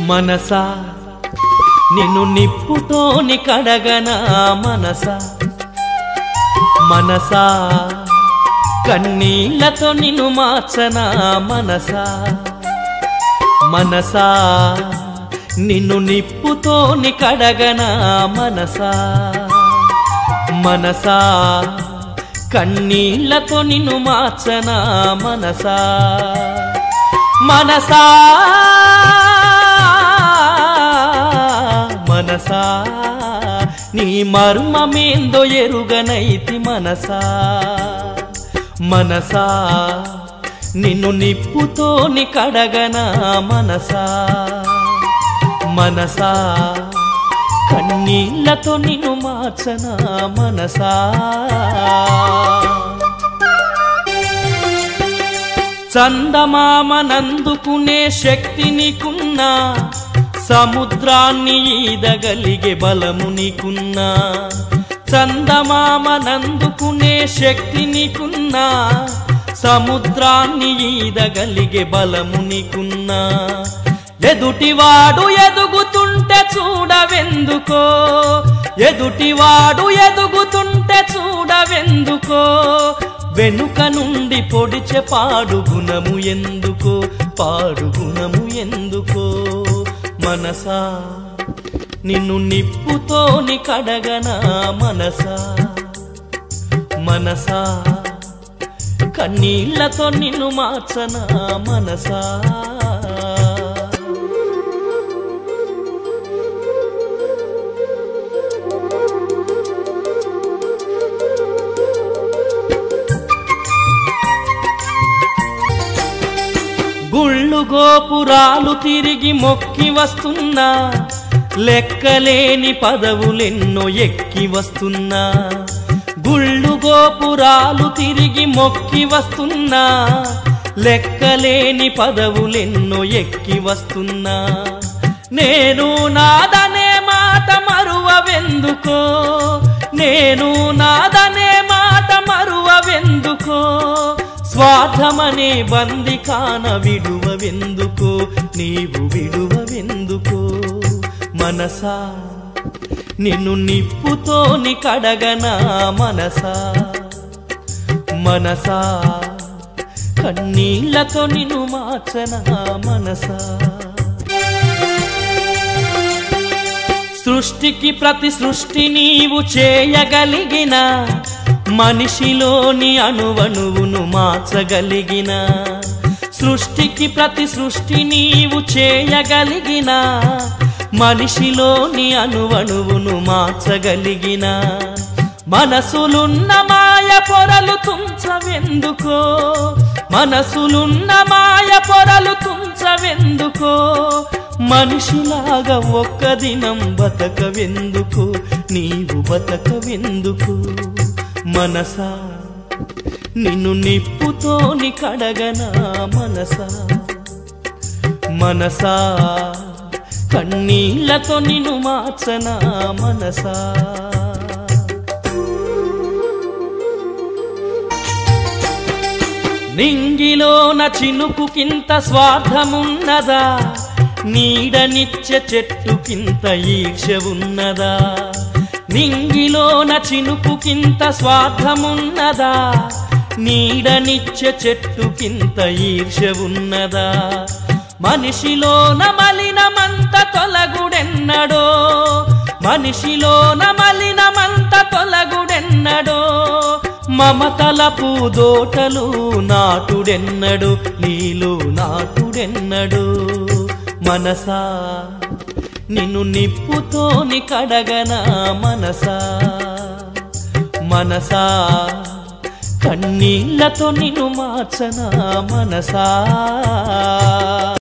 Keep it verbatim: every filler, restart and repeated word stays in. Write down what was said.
మనసా నిన్ను నిప్పుతోని కడగనా మనసా మనసా కన్నీళ్లతో నిన్ను మార్చనా మనసా మనసా నిన్ను నిప్పుతోని కడగనా మనసా మనసా కన్నీళ్లతో నిన్ను మార్చనా మనసా మనసా మనసా నీ మర్మమేందో ఎరుగనైతి మనసా మనసా నిన్ను నిప్పుతోని కడగనా మనసా మనసా కన్నీళ్లతో నిన్ను మార్చనా మనసా చందమామనందుకునే శక్తి నీకున్నా సముద్రాన్ని ఈదగలిగే బలము నీకున్నా చందమామనందుకునే శక్తి నీకున్నా సముద్రాన్ని ఈదగలిగే బలము నీకున్నా ఎదుటివాడు ఎదుగుతుంటే చూడవెందుకో ఎదుటివాడు ఎదుగుతుంటే చూడవెందుకో వెనుక నుండి పొడిచె పాడు గుణము ఎందుకో పాడు గుణము ఎందుకో మనసా నిన్ను నిప్పుతోని కడగనా మనసా మనసా కన్నీళ్లతో నిన్ను మార్చనా మనసా గుళ్ళు గోపురాలు తిరిగి మొక్కి వస్తున్నా లెక్కలేని పదవులెన్నో ఎక్కి వస్తున్నా గుళ్ళు గోపురాలు తిరిగి మొక్కి వస్తున్నా లెక్కలేని పదవులెన్నో ఎక్కి వస్తున్నా నేను నాదనే మాట మరువవెందుకో నేను నాదనే మాట మరువవెందుకో స్వార్థమనే బందికాన విడువవెందుకో నీవు విడువవెందుకో మనసా నిన్ను నిప్పుతోని కడగనా మనసా మనసా కన్నీళ్లతో నిన్ను మార్చనా మనసా సృష్టికి ప్రతి సృష్టి నీవు చేయగలిగిన మనిషిలోని అణువణువును మార్చగలిగిన సృష్టికి ప్రతి సృష్టి నీవు చేయగలిగిన మనిషిలోని అణువణువును మార్చగలిగిన మనసులున్న మాయ పొరలు తుంచవెందుకో మనసులున్న మాయ పొరలు తుంచవెందుకో మనిషిలాగా ఒక్క దినం బతకవెందుకు నీవు బతకవెందుకు మనసా నిన్ను నిప్పుతోని కడగనా మనసా మనసా కన్నీళ్లతో నిన్ను మార్చనా మనసా నింగిలోన చినుకుకింత స్వార్థమున్నదా నీడనిచ్చే చెట్టుకింత ఈర్ష్య ఉన్నదా నింగిలోన చినుకుకింత స్వార్థమున్నదా నీడనిచ్చే చెట్టుకింత ఈర్ష్య ఉన్నదా మనిషిలోన మలినమంత తొలగుడెన్నడో మనిషిలోన మలినమంత తొలగుడెన్నడో మమతల పూదోటలు నాటుడెన్నడు నీలో నాటుడెన్నడు మనసా నిన్ను నిప్పుతోని కడగనా మనసా మనసా కన్నీళ్లతో నిన్ను మార్చనా మనసా